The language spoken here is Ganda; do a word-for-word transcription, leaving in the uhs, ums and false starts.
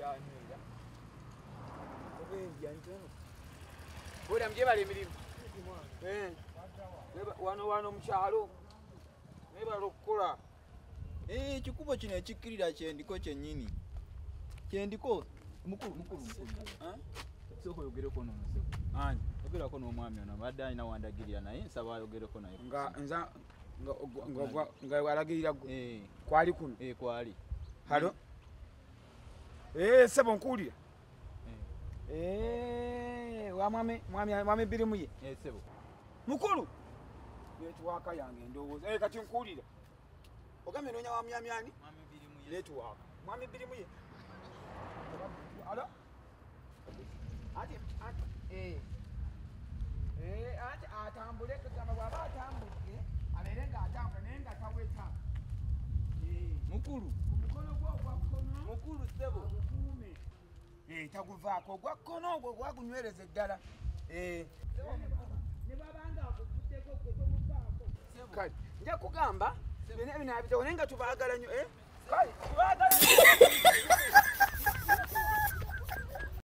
yanywera. Obenja nteno. Bora mjebale emirimu. Eh. Wano wano mukyalo. Neba lokola. Eh kikubo kino ekikirira kyendiko kyennyini. Kyendiko mukulu mukulu mukulu. Eh? Soko yogereko no nseko. Ani. Yogerako n'omwami ono badde alina wandagirira naye nsaba ayogereko naye. Nga nza nga nga nga walagirira eh kwali kuno. Eh kwali. Halo. Eh sebo nkulira. Eh wa mwami mwami mwami birimu ye. Eh sebo. Mukulu. Netwaka yange ndowooza. Eh kati nkulira. Ogambe nonya wa myamyani? Mwami birimu ye. Netwaka. Mwami birimu ye. Halo. Ati ati eh eh ati atambule kugamba bwaba atambule aberenga atambule nenga taweta eh mukulu mukolo gwo gwa kono mukulu sebo kume eh taguvaako gwa kono gwo gwa kunywereza ddala eh ne babanga akutuddeko gwe tomuvaako sebo kale nja kugamba bine bina bitone nga tubaagala nnyo eh kale tubaagala